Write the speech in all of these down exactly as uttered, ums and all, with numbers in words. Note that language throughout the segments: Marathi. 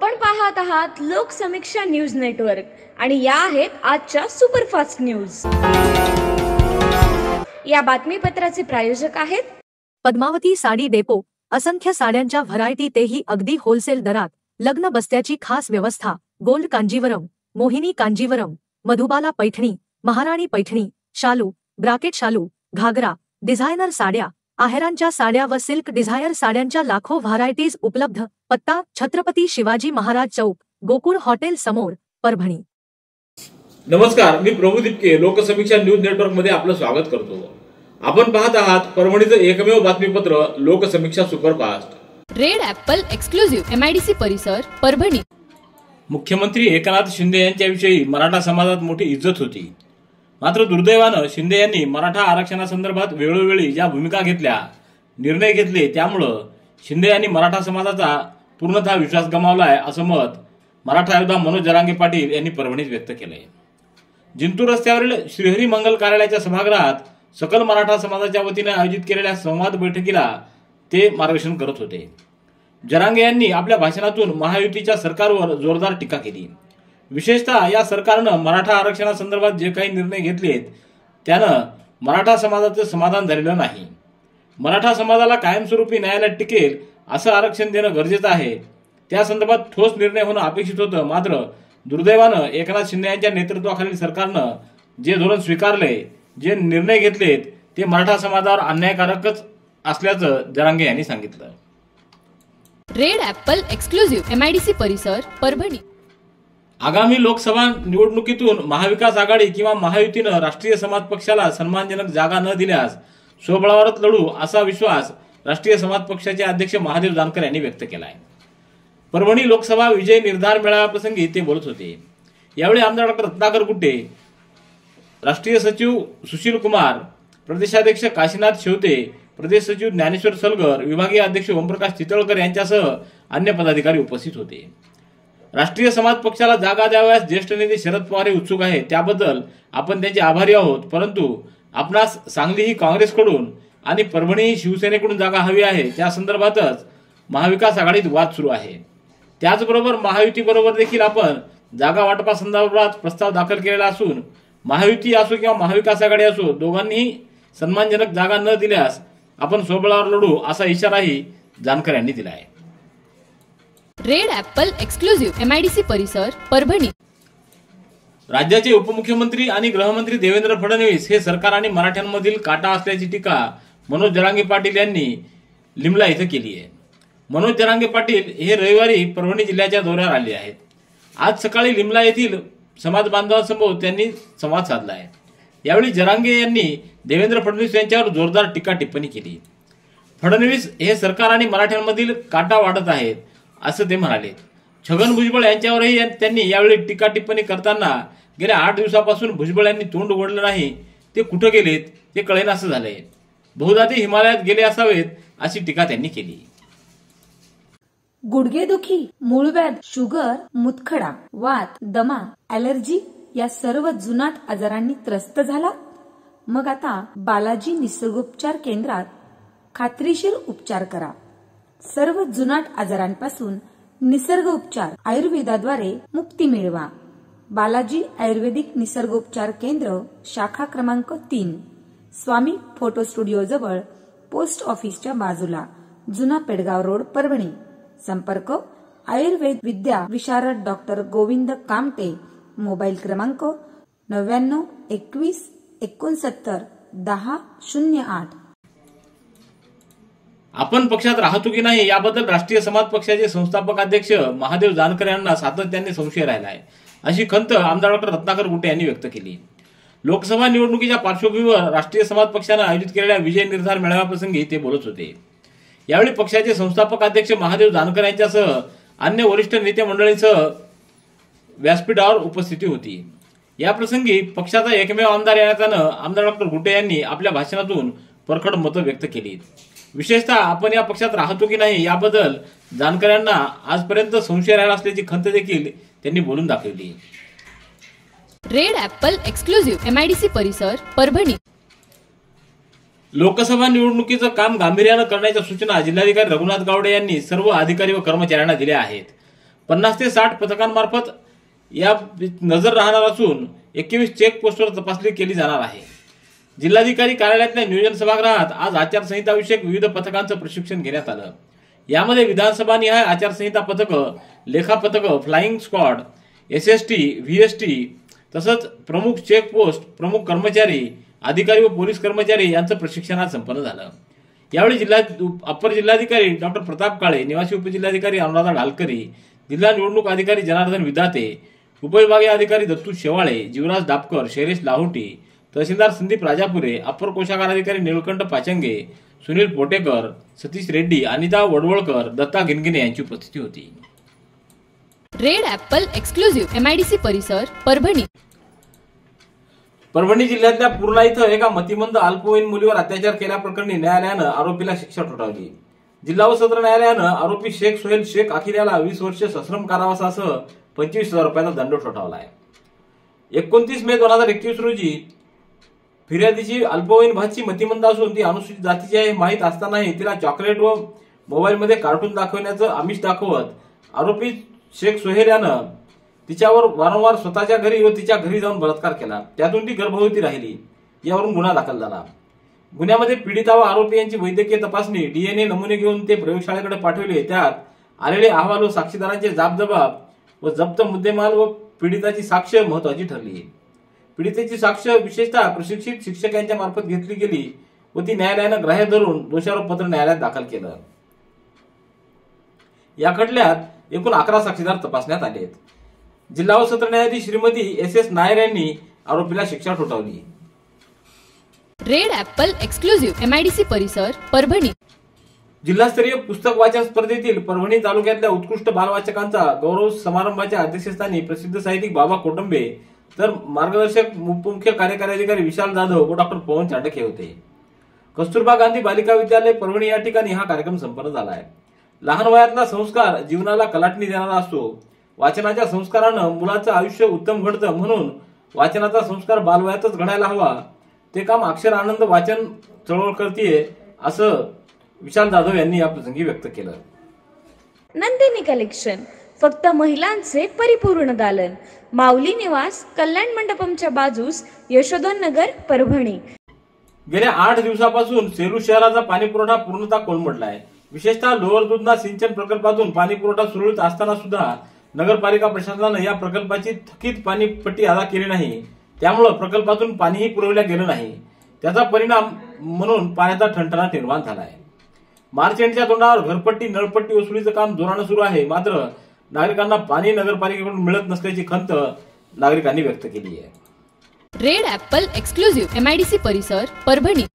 आपण पाहत आहात लोकसमीक्षा न्यूज नेटवर्क आणि या आहेत आजच्या सुपरफास्ट न्यूज। या बातमीपत्राचे प्रायोजक आहेत पद्मावती साडी डेपो। असंख्य साड्यांच्या व्हरायटी, तेही अगदी होलसेल दरात। लग्न बस्त्याची खास व्यवस्था। गोल्ड कांजीवरम, मोहिनी कांजीवरम, मधुबाला पैठणी, महाराणी पैठणी, शालू, ब्राकेट शालू, घागरा, डिझायनर साड्या, आहेरांच्या साड्या व सिल्क डिझायर साड्यांच्या लाखो व्हरायटीज उपलब्ध। पत्ता छत्रपती शिवाजी महाराज चौक, गोकुळ हॉटेल समोर, परभणी। नमस्कार, मी प्रभू दिपके लोकसमीक्षा न्यूज नेटवर्क मध्ये आपलं स्वागत करतो। आपण पाहत आहात परभणीचं एकमेव बातमीपत्र Loksamiksha superfast. Red Apple Exclusive MIDC परिसर, परभणी। मुख्यमंत्री एकनाथ शिंदे यांच्याविषयी मराठा समाजात मोठी इज्जत होती, मात्र दुर्दैवानं शिंदे यांनी मराठा आरक्षणासंदर्भात वेळोवेळी ज्या भूमिका घेतल्या, निर्णय घेतले, त्यामुळं शिंदे यांनी मराठा समाजाचा पूर्णतः विश्वास गमावलाय, असं मत मराठा योद्धा मनोज जरांगे पाटील यांनी परभणीत व्यक्त केलंय। जिंतूर रस्त्यावरील श्रीहरी मंगल कार्यालयाच्या सभागृहात सकल मराठा समाजाच्या वतीने आयोजित केलेल्या संवाद बैठकीला ते मार्गदर्शन करत होते। जरांगे यांनी आपल्या भाषणातून महायुतीच्या सरकारवर जोरदार टीका केली। विशेषतः या सरकारनं मराठा आरक्षणासंदर्भात जे काही निर्णय घेतलेत त्यानं मराठा समाजाचं समाधान झालेलं नाही। मराठा समाजाला कायमस्वरूपी न्यायालयात टिकेल असं आरक्षण देणं गरजेचं आहे, त्या संदर्भात ठोस निर्णय होणं अपेक्षित होतं। मात्र दुर्दैवानं एकनाथ शिंदे यांच्या नेतृत्वाखालील सरकारनं जे धोरण स्वीकारले, जे निर्णय घेतलेत, ते मराठा समाजावर अन्यायकारकच असल्याचं जरांगे यांनी सांगितलं। रेड ॲपल एक्सक्लुझिव्ह एमआयडीसी परिसर, परभणी। आगामी लोकसभा निवडणुकीतून महाविकास आघाडी किंवा महायुतीनं राष्ट्रीय समाज पक्षाला सन्मानजनक जागा न दिल्यास स्वबळावरच लढू, असा विश्वास राष्ट्रीय समाज पक्षाचे अध्यक्ष महादेव जानकर यांनी व्यक्त केला आहे। परभणी लोकसभा विजय निर्धार मेळाव्याप्रसंगी ते बोलत होते। यावेळी आमदार डॉक्टर रत्नाकर गुट्टे, राष्ट्रीय सचिव सुशील कुमार, प्रदेशाध्यक्ष काशीनाथ शेवते, प्रदेश सचिव ज्ञानेश्वर सलगर, विभागीय अध्यक्ष ओमप्रकाश चितळकर यांच्यासह अन्य पदाधिकारी उपस्थित होते। राष्ट्रीय समाज पक्षाला जागा द्याव्यास ज्येष्ठ नेते शरद पवार हे उत्सुक आहेत, त्याबद्दल आपण त्यांचे आभारी आहोत, परंतु आपणास सांगली ही काँग्रेसकडून आणि परभणी ही शिवसेनेकडून जागा हवी आहे, त्या संदर्भातच महाविकास आघाडीत वाद सुरू आहे। त्याचबरोबर महायुतीबरोबर देखील आपण जागा वाटपासंदर्भात प्रस्ताव दाखल केलेला असून महायुती असो किंवा महाविकास आघाडी असो, दोघांनीही सन्मानजनक जागा न दिल्यास आपण स्वबळावर लढू, असा इशाराही जानकर यांनी दिला आहे। रेड ॲपल एक्सक्लुझिव्ह एमआयडीसी परिसर, परभणी। राज्याचे उपमुख्यमंत्री आणि गृहमंत्री देवेंद्र फडणवीस हे सरकार आणि मराठ्यांमधील काटा असल्याची टीका मनोज जरांगे पाटील यांनी लिमला इथं केली आहे। मनोज जरांगे पाटील हे रविवारी परभणी जिल्ह्याच्या दौऱ्यावर आले आहेत। आज सकाळी लिमला येथील समाज बांधवांसमोर त्यांनी संवाद साधला आहे। यावेळी जरांगे यांनी देवेंद्र फडणवीस यांच्यावर जोरदार टीका टिप्पणी केली। फडणवीस हे सरकार आणि मराठ्यांमधील काटा वाढत आहेत, असं ते म्हणाले। छगन भुजबळ यांच्यावरही त्यांनी यावेळी टीका टिप्पणी करताना गेल्या आठ दिवसापासून भुजबळ यांनी तोंड उघडलं नाही, ते कुठं गेलेत ते कळेनासं झालंय, बहुधा ते हिमालयात गेले असावेत, अशी टीका त्यांनी केली। गुडघेदुखी, मूळव्याध, शुगर, मुतखडा, वात, दमा, ॲलर्जी या सर्व जुनाट आजारांनी त्रस्त झाला? मग आता बालाजी निसर्गोपचार केंद्रात खात्रीशीर उपचार करा। सर्व जुनाट आजारांपासून निसर्ग उपचार आयुर्वेदाद्वारे मुक्ती मिळवा। बालाजी आयुर्वेदिक निसर्गोपचार केंद्र, शाखा क्रमांक तीन, स्वामी फोटो स्टुडिओ जवळ, पोस्ट ऑफिसच्या बाजूला, जुना पेडगाव रोड, परभणी। संपर्क आयुर्वेद विद्या विशारद डॉक्टर गोविंद कामटे, मोबाईल क्रमांक नव्याण्णव एकवीस एकोणसत्तर दहा शून्य आठ। आपण पक्षात राहतो की नाही याबद्दल राष्ट्रीय समाज पक्षाचे संस्थापक अध्यक्ष महादेव जानकर यांना सातत्याने संशय राहिला आहे, अशी खंत आमदार डॉक्टर रत्नाकर गुट्टे यांनी व्यक्त केली। लोकसभा निवडणुकीच्या पार्श्वभूमीवर राष्ट्रीय समाज पक्षानं आयोजित केलेल्या विजय निर्धार मेळाव्याप्रसंगी ते बोलत होते। यावेळी पक्षाचे संस्थापक अध्यक्ष महादेव जानकर यांच्यासह अन्य वरिष्ठ नेते मंडळींसह व्यासपीठावर उपस्थिती होती। याप्रसंगी पक्षाचा एकमेव आमदार या नात्यानं आमदार डॉक्टर गुट्टे यांनी आपल्या भाषणातून परखड मतं व्यक्त केली। विशेषतः आपण या पक्षात राहतो की नाही याबद्दल जानकर यांना आजपर्यंत संशय राहिला असल्याची खंत देखील त्यांनी बोलून दाखवली। रेड ॲपल एक्सक्लुझिव्ह एमआयडीसी परिसर, परभणी। लोकसभा निवडणुकीचं काम गांभीर्यानं करण्याच्या सूचना जिल्हाधिकारी रघुनाथ गावडे यांनी सर्व अधिकारी व कर्मचाऱ्यांना दिल्या आहेत। पन्नास ते साठ पथकांमार्फत या नजर राहणार असून एकवीस चेक पोस्टवर तपासणी केली जाणार आहे. जिल्हाधिकारी कार्यालयातल्या नियोजन सभागृहात आज आचारसंहिता विषयक विविध पथकांचं प्रशिक्षण घेण्यात आलं. यामध्ये विधानसभा निहाय आचारसंहिता पथकं, लेखा पथकं, flying squad, S S T, V S T तसंच प्रमुख चेक पोस्ट, प्रमुख कर्मचारी, अधिकारी व पोलीस कर्मचारी यांचं प्रशिक्षण आज संपन्न झालं. यावेळी जिल्हा अप्पर जिल्हाधिकारी डॉक्टर प्रताप काळे, निवासी उपजिल्हाधिकारी अनुराधा ढालकरी, जिल्हा निवडणूक अधिकारी जनार्दन विधाते, उपविभागीय अधिकारी दत्तू शेवाळे, जीवराज दापकर, शैलेश लाहोटी, तहसीलदार संदीप राजापुरे, अप्पर कोषागार अधिकारी निळकंठ पाचंगे, सुनील पोटेकर, सतीश रेड्डी, अनिता वडवळकर, दत्ता गिनगिने यांची उपस्थिती होती. रेड ॲपल एक्सक्लुझिव्ह एमआयडीसी परिसर परभणी. परभणी जिल्ह्यातल्या पूर्णा इथं एका मतिमंद अल्पवयीन मुलीवर अत्याचार केल्याप्रकरणी न्यायालयानं आरोपीला शिक्षा ठोठावली. जिल्हा व सत्र न्यायालयानं आरोपी शेख सोहेल शेख अखिल याला वीस वर्ष सश्रम कारावासासह पंचवीस हजार रुपयाचा दंड ठोठावला आहे. एकोणतीस मे दोन हजार एकवीस रोजी फिर्यादीची अल्पवयीन भाची मतिमंद असून ती अनुसूचित जातीची आहे माहीत असतानाही तिला चॉकलेट व मोबाईलमध्ये कार्टून दाखवण्याचं आमिष दाखवत आरोपी शेख सोहेल यानं तिच्यावर वारंवार स्वतःच्या घरी व तिच्या घरी जाऊन बलात्कार केला. त्यातून ती गर्भवती राहिली. यावरून गुन्हा दाखल झाला. गुन्ह्यामध्ये पीडिता व आरोपी यांची वैद्यकीय तपासणी, डीएनए नमुने घेऊन ते प्रयोगशाळेकडे पाठवले. त्यात आलेले अहवाल व साक्षीदारांचे जाबजबाब व जप्त मुद्देमाल व पीडिताची साक्ष महत्वाची ठरली. पीडितेची साक्ष विशेषतः प्रशिक्षित शिक्षक यांच्या मार्फत घेतली गेली व ती न्यायालयानं ग्राह्य धरून दोषारोप पत्र न्यायालयात दाखल केलं. या खटल्यात एकूण अकरा साक्षीदार तपासण्यात आले आहेत. जिल्हा व सत्र न्यायाधीश श्रीमती एस एस नायर यांनी आरोपीला शिक्षा ठोठावली. रेड ॲपल एक्सक्लुझिव्ह एमआयडीसी परिसर परभणी. जिल्हास्तरीय पुस्तक वाचन स्पर्धेतील परभणी तालुक्यातल्या उत्कृष्ट बालवाचकांचा गौरव समारंभाच्या अध्यक्षस्थानी प्रसिद्ध साहित्यिक बाबा कोटंबे तर मार्गदर्शक मुख्य कार्यकारी अधिकारी विशाल जाधव व डॉक्टर पवन चांडके होते. कस्तुरबा गांधी बालिका विद्यालय परभणी या ठिकाणी हा कार्यक्रम संपन्न झाला आहे. लहान वयातला संस्कार जीवनाला कलाटणी देणारा असतो. वाचनाच्या संस्कारानं मुलाचं आयुष्य उत्तम घडतं, म्हणून वाचनाचा संस्कार बालवयातच घडायला हवा. ते काम अक्षर आनंद वाचन चळवळ करतीये असं विशाल जाधव यांनी या प्रसंगी व्यक्त केलं. नंदिनी कलेक्शन, फक्त महिलांचे परिपूर्ण दालन, माऊली निवास, कल्याण मंडपमच्या बाजूस, यशोधन नगर, परभणी. गेल्या आठ दिवसापासून सेलू शहराचा पाणी पुरवठा पूर्णतः कोलमडला आहे. विशेषतः लोअर दुधना सिंचन प्रकल्पातून पाणी पुरवठा सुरळीत असताना सुद्धा नगरपालिका प्रशासनानं या प्रकल्पाची थकीत पाणीपट्टी अदा केली नाही. त्यामुळे प्रकल्पातून पाणीही पुरवल्या गेलं नाही. त्याचा परिणाम म्हणून पाण्याचा ठणठणाट निर्माण झाला आहे. मार्च एंडच्या तोंडावर घरपट्टी नळपट्टी वसुलीचं काम जोरानं सुरू आहे. मात्र नागरिकांना पाणी नगरपालिकेकडून मिळत नसल्याची खंत नागरिकांनी व्यक्त केली आहे. रेड ॲपल एक्सक्लुझिव्ह एमआयडीसी परिसर परभणी.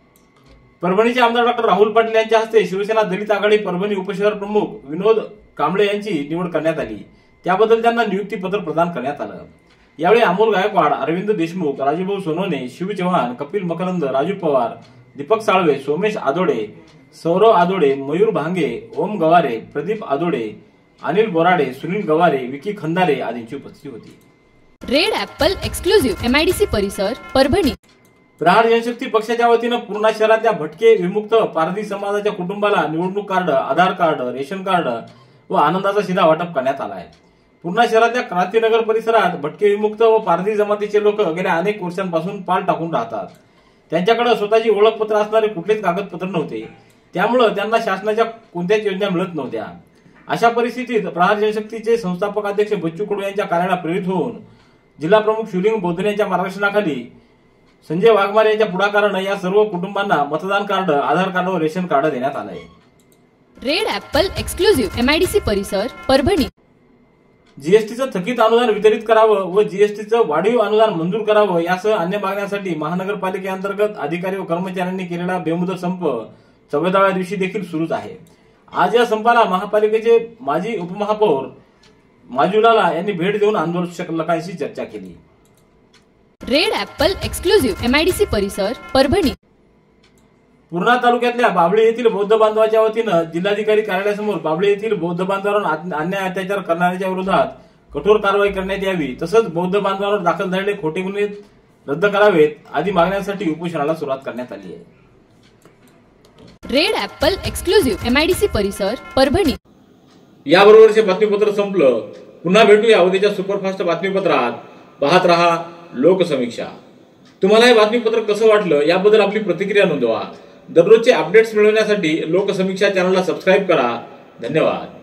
परभणीचे आमदार डॉक्टर राहुल पाटील यांच्या हस्ते शिवसेना दलित आघाडी परभणी उपशहर प्रमुख विनोद कांबळे यांची निवड करण्यात आली. त्याबद्दल त्यांना नियुक्ती पत्र प्रदान करण्यात आलं. यावेळी अमोल गायकवाड, अरविंद देशमुख, राजूभाऊ सोनवणे, शिव चव्हाण, कपिल मकरंद, राजू पवार, दीपक साळवे, सोमेश आदोडे, सौरव आदोडे, मयूर भांगे, ओम गवारे, प्रदीप आदोडे, अनिल बोराडे, सुनील गवारे, विकी खंदारे आदींची उपस्थिती होती. रेड ॲपल एक्सक्लुझिव्ह एमआयडीसी परिसर परभणी. प्रहार जनशक्ती पक्षाच्या वतीनं पूर्णा शहरातल्या भटके विमुक्त पारधी समाजाच्या कुटुंबाला निवडणूक card, Aadhaar card, ration card व आनंदाचा शिधा वाटप करण्यात आला आहे. पूर्णा शहरातल्या क्रांतीनगर परिसरात भटके विमुक्त व पारधी जमातीचे लोक गेल्या अनेक वर्षांपासून पाल टाकून राहतात. त्यांच्याकडे स्वतःची ओळखपत्र असणारे कुठलेच कागदपत्र नव्हते. त्यामुळे त्यांना शासनाच्या कोणत्याच योजना मिळत नव्हत्या. अशा परिस्थितीत प्रहार जनशक्तीचे संस्थापक अध्यक्ष बच्चू कडू यांच्या कार्याला प्रेरित होऊन जिल्हा प्रमुख शिवलिंग बोधने यांच्या मार्गदर्शनाखाली संजय वाघमारे यांच्या पुढाकारानं या सर्व कुटुंबांना मतदान कार्ड, आधार कार्ड व रेशन कार्ड देण्यात आलंय. रेड ॲपल एक्सक्लुझिव्ह एमआयडीसी परिसर परभणी. जीएसटीचं थकीत अनुदान वितरित करावं व जीएसटीचं वाढीव अनुदान मंजूर करावं यासह अन्य मागण्यांसाठी महानगरपालिकेअंतर्गत अधिकारी व कर्मचाऱ्यांनी केलेला बेमुदत संप चौदाव्या दिवशी देखील सुरूच आहे. आज या संपाला महापालिकेचे माजी उपमहापौर माजुलाला यांनी भेट देऊन आंदोलकांशी चर्चा केली. रेड ॲपल एक्सक्लुझिव्ह एमआयडीसी परिसर परभणी. पूर्णा तालुक्यातल्या बाबळी येथील बौद्ध बांधवाच्या वतीनं जिल्हाधिकारी कार्यालयासमोर बाबळी येथील बौद्ध बांधवांवर अन्याय अत्याचार करणाऱ्यांच्या विरोधात कठोर कारवाई करण्यात यावी, तसंच बौद्ध बांधवांवर दाखल झालेले खोटे गुन्हे रद्द करावेत आदी मागण्यांसाठी उपोषणाला सुरुवात करण्यात आली आहे. रेड ॲपल एक्सक्लुझिव्ह एमआयडीसी परिसर परभणी. याबरोबरचे बातमीपत्र संपलं. पुन्हा भेटूया उद्याच्या सुपरफास्ट बातमीपत्रात. पाहत रहा लोकसमीक्षा. तुम्हाला हे बातमीपत्र कसं वाटलं याबद्दल आपली प्रतिक्रिया नोंदवा. दररोजचे अपडेट्स मिळवण्यासाठी लोकसमीक्षा चॅनलला सबस्क्राईब करा. धन्यवाद.